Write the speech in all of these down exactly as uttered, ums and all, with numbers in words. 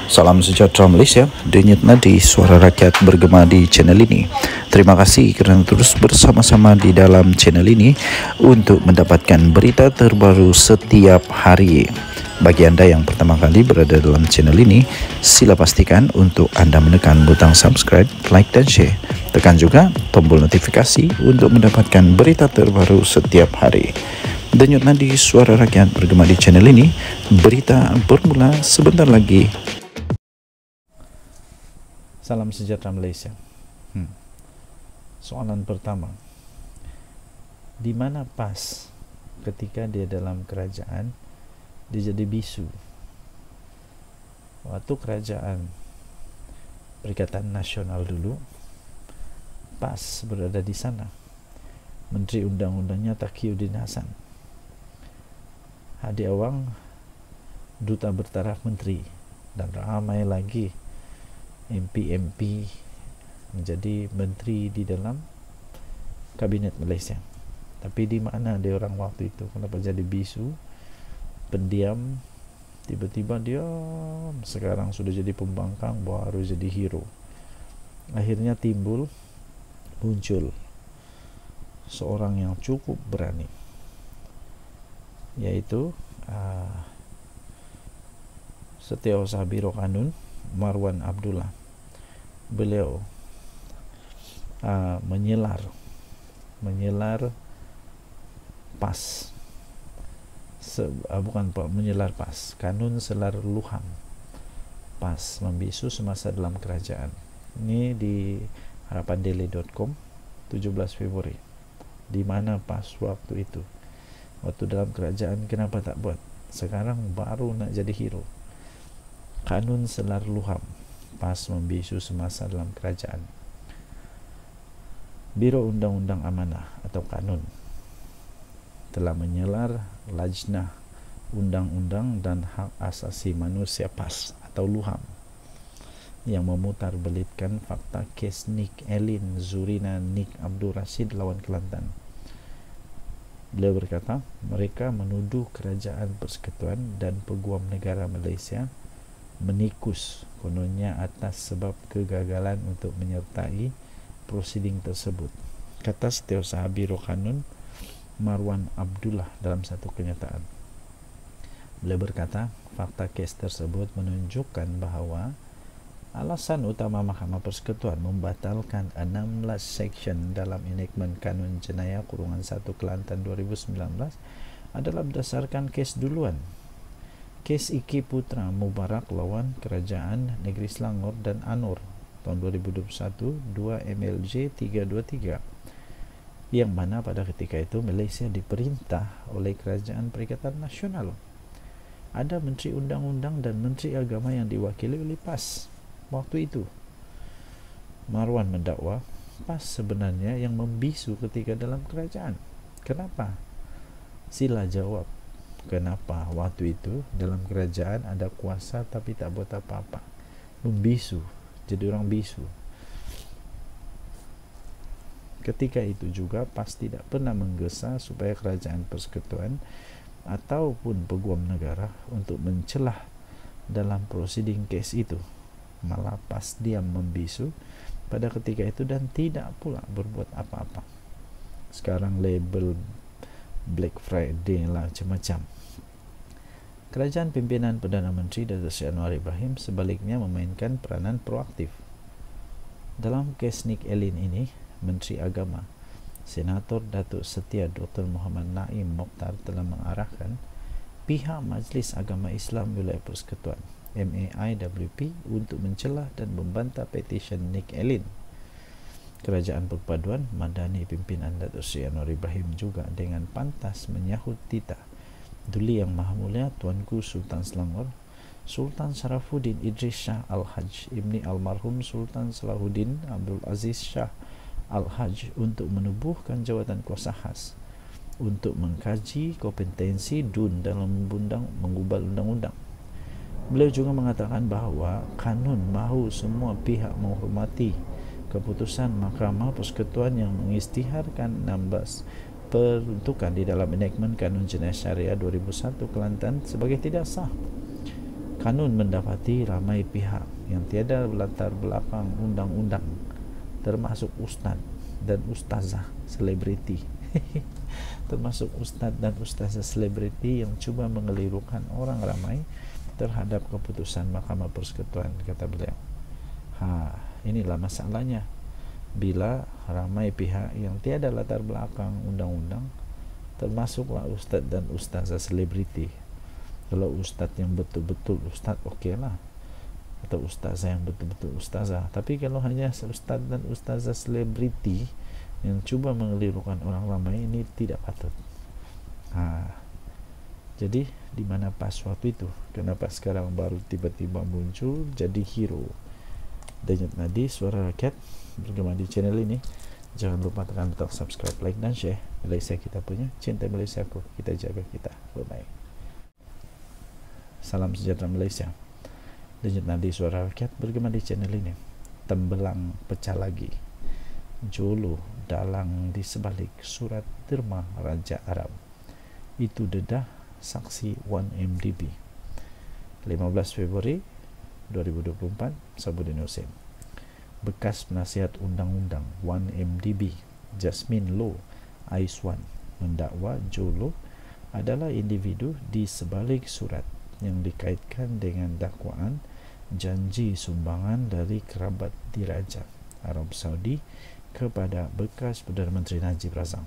Salam sejahtera Malaysia, denyut nadi suara rakyat bergema di channel ini. Terima kasih kerana terus bersama-sama di dalam channel ini untuk mendapatkan berita terbaru setiap hari. Bagi anda yang pertama kali berada dalam channel ini, sila pastikan untuk anda menekan butang subscribe, like dan share. Tekan juga tombol notifikasi untuk mendapatkan berita terbaru setiap hari. Denyut nadi suara rakyat bergema di channel ini. Berita bermula sebentar lagi. Salam sejahtera Malaysia. Hmm. Soalan pertama, di mana PAS ketika dia dalam kerajaan dia jadi bisu? Waktu kerajaan Perikatan Nasional dulu, PAS berada di sana. Menteri Undang-Undangnya Taqiyuddin Hasan. Hadi Awang duta bertaraf menteri, dan ramai lagi M P-M P menjadi menteri di dalam kabinet Malaysia. Tapi di mana dia orang waktu itu? Kenapa jadi bisu, pendiam, tiba-tiba dia sekarang sudah jadi pembangkang, baru jadi hero. Akhirnya timbul muncul seorang yang cukup berani, yaitu uh, Setiausaha Biro Kanun Marwan Abdullah. Beliau uh, menyelar menyelar PAS Se, uh, bukan pak menyelar PAS Kanun Selar Luham PAS membisu semasa dalam kerajaan. Ini di harapan daily dot com tujuh belas Februari. Di mana PAS waktu itu? Waktu dalam kerajaan kenapa tak buat? Sekarang baru nak jadi hero. Kanun Selar Luham PAS membisu semasa dalam kerajaan. Biro Undang-Undang Amanah atau Kanun telah menyelar Lajnah Undang-Undang dan Hak Asasi Manusia PAS atau Luham yang memutarbelitkan fakta kes Nik Elin Zurina Nik Abdul Rashid lawan Kelantan. Beliau berkata, mereka menuduh Kerajaan Persekutuan dan Peguam Negara Malaysia menikus kononnya atas sebab kegagalan untuk menyertai prosiding tersebut, kata Setiausaha Biro Kanun Marwan Abdullah dalam satu kenyataan. Beliau berkata, fakta kes tersebut menunjukkan bahawa alasan utama Mahkamah Persekutuan membatalkan enam belas seksyen dalam enactment Kanun Jenayah Kurungan satu Kelantan dua ribu sembilan belas adalah berdasarkan kes duluan, kes Iki Putra Mubarak lawan Kerajaan Negeri Selangor dan Anur tahun dua ribu dua puluh satu dua M L J tiga dua tiga, yang mana pada ketika itu Malaysia diperintah oleh Kerajaan Perikatan Nasional. Ada Menteri Undang-Undang dan Menteri Agama yang diwakili oleh PAS waktu itu. Marwan mendakwa PAS sebenarnya yang membisu ketika dalam kerajaan. Kenapa? Sila jawab. Kenapa waktu itu dalam kerajaan ada kuasa tapi tak buat apa-apa? Membisu, jadi orang bisu. Ketika itu juga PAS tidak pernah menggesa supaya Kerajaan Persekutuan ataupun Peguam Negara untuk mencelah dalam prosiding kes itu. Malah PAS diam membisu pada ketika itu dan tidak pula berbuat apa-apa. Sekarang label Black Friday lah macam-macam. Kerajaan pimpinan Perdana Menteri Datuk Seri Anwar Ibrahim sebaliknya memainkan peranan proaktif. Dalam kes Nik Elin ini, Menteri Agama Senator Datuk Setia Doktor Muhammad Naim Mokhtar telah mengarahkan pihak Majlis Agama Islam Wilayah Persekutuan M A I W P untuk mencelah dan membantah petisyen Nik Elin. Kerajaan Perpaduan Madani pimpinan Datuk Seri Anwar Ibrahim juga dengan pantas menyahut titah Duli Yang Maha Mulia Tuanku Sultan Selangor Sultan Sarafuddin Idris Shah Al-Haj Ibni Almarhum Sultan Salahuddin Abdul Aziz Shah Al-Haj untuk menubuhkan jawatan kuasa khas untuk mengkaji kompetensi D U N dalam undang mengubah undang-undang. Beliau juga mengatakan bahawa kanun mahu semua pihak menghormati keputusan Mahkamah Persekutuan yang mengisytiharkan enam belas peruntukan di dalam enactment Kanun Jenayah Syariah dua ribu satu Kelantan sebagai tidak sah. Kanun mendapati ramai pihak yang tiada latar belakang undang-undang, termasuk ustaz dan ustazah selebriti termasuk ustaz dan ustazah selebriti yang cuba mengelirukan orang ramai terhadap keputusan Mahkamah Persekutuan, kata beliau. Ha, inilah masalahnya. Bila ramai pihak yang tiada latar belakang undang-undang, termasuklah ustaz dan ustazah selebriti. Kalau ustaz yang betul-betul ustaz, okey lah, atau ustazah yang betul-betul ustazah. Tapi kalau hanya ustaz dan ustazah selebriti yang cuba mengelirukan orang ramai, ini tidak patut. Ha, jadi di mana pas waktu itu? Kenapa sekarang baru tiba-tiba muncul jadi hero? Denyut Nadi Suara Rakyat bergema di channel ini. Jangan lupa tekan tombol subscribe, like dan share. Malaysia kita punya, cinta Malaysia aku, kita jaga kita. Bye-bye. Salam sejahtera Malaysia. Denyut Nadi Suara Rakyat bergema di channel ini. Tembelang pecah lagi. Jolo dalang di sebalik surat derma Raja Arab. Itu dedah saksi satu M D B. lima belas Februari dua ribu dua puluh empat, Sabudin Hussein. Bekas penasihat undang-undang satu M D B, Jasmine Loh Aiswan, mendakwa Jolo adalah individu di sebalik surat yang dikaitkan dengan dakwaan janji sumbangan dari kerabat diraja Arab Saudi kepada bekas Perdana Menteri Najib Razak.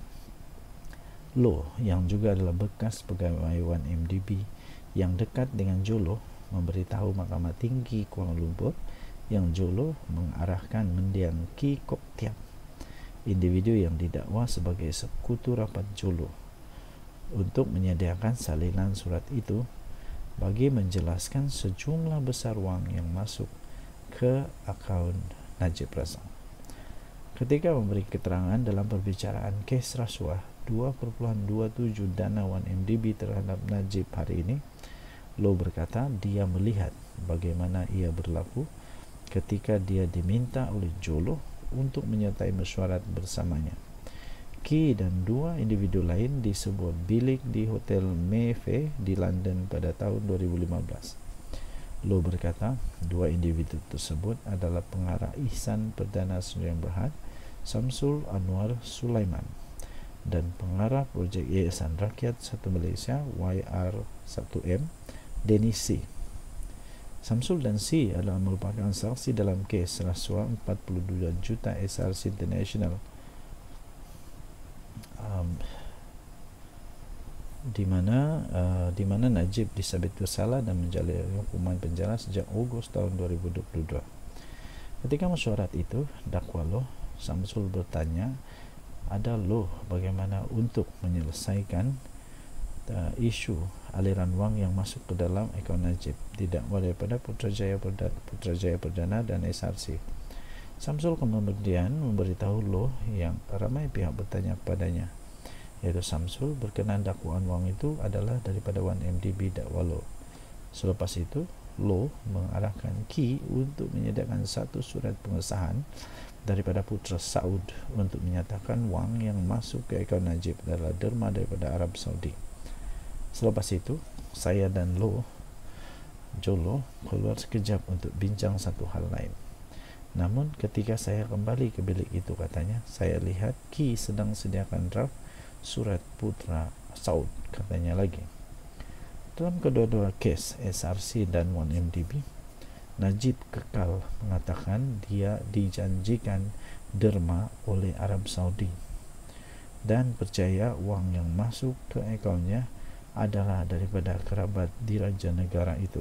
Loh, yang juga adalah bekas pegawai satu M D B yang dekat dengan Jolo, memberitahu Mahkamah Tinggi Kuala Lumpur yang Jolo mengarahkan mendiang Ki Kok Tiap, individu yang didakwa sebagai sekutu rapat Jolo, untuk menyediakan salinan surat itu bagi menjelaskan sejumlah besar wang yang masuk ke akaun Najib Razak. Ketika memberi keterangan dalam perbicaraan kes rasuah dua koma dua tujuh dana satu M D B terhadap Najib hari ini, Loh berkata dia melihat bagaimana ia berlaku ketika dia diminta oleh Jolo untuk menyertai mesyuarat bersamanya. Ki dan dua individu lain di sebuah bilik di Hotel Mayfair di London pada tahun dua ribu lima belas. Loh berkata dua individu tersebut adalah pengarah Ihsan Perdana Sdn Berhad Samsul Anwar Sulaiman dan pengarah projek Yayasan Rakyat satu Malaysia Y R satu M Dennis C. Samsul dan C adalah merupakan saksi dalam kes rasuah empat puluh dua juta S R C International, um, di mana uh, di mana Najib disabit bersalah dan menjalani hukuman penjara sejak Ogos tahun dua ribu dua puluh dua. Ketika mesyuarat itu, dakwa Loh, Samsul bertanya, ada Loh bagaimana untuk menyelesaikan uh, isu aliran wang yang masuk ke dalam akaun Najib, didakwa daripada Putrajaya Perdana, Putrajaya Perdana dan S R C. Samsul kemudian memberitahu Loh yang ramai pihak bertanya padanya, yaitu Samsul berkenan dakwaan wang itu adalah daripada satu M D B dakwa Loh. Selepas itu, Loh mengarahkan Ki untuk menyediakan satu surat pengesahan daripada Putra Saud untuk menyatakan wang yang masuk ke akaun Najib adalah derma daripada Arab Saudi. Selepas itu, saya dan Loh, Jolo, keluar sekejap untuk bincang satu hal lain. Namun ketika saya kembali ke bilik itu, katanya, saya lihat Ki sedang sediakan draft surat Putra Saud, katanya lagi. Dalam kedua-dua kes S R C dan satu M D B, Najib kekal mengatakan dia dijanjikan derma oleh Arab Saudi dan percaya wang yang masuk ke akaunnya adalah daripada kerabat diraja negara itu.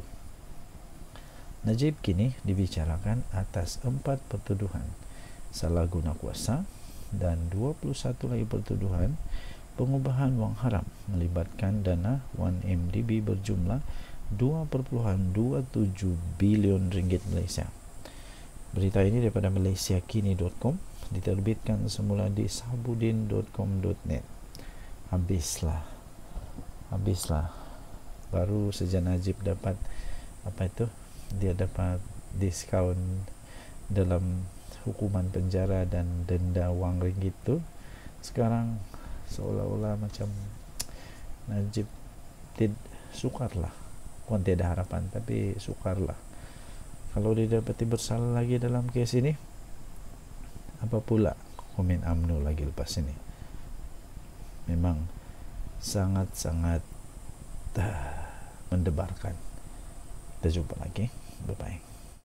Najib kini dibicarakan atas empat pertuduhan salah guna kuasa dan dua puluh satu lagi pertuduhan pengubahan wang haram melibatkan dana satu M D B berjumlah dua koma dua tujuh bilion ringgit Malaysia. Berita ini daripada malaysiakini dot com, diterbitkan semula di sabudin dot com dot net. Habislah. Habislah. Baru saja Najib dapat apa itu? Dia dapat diskaun dalam hukuman penjara dan denda wang ringgit tu. Sekarang seolah-olah macam Najib tid sukarlah Puan tiada harapan, tapi sukarlah kalau didapati bersalah lagi dalam kes ini. Apa pula komen U M N O lagi lepas ini? Memang sangat-sangat uh, mendebarkan. Kita jumpa lagi, bye bye.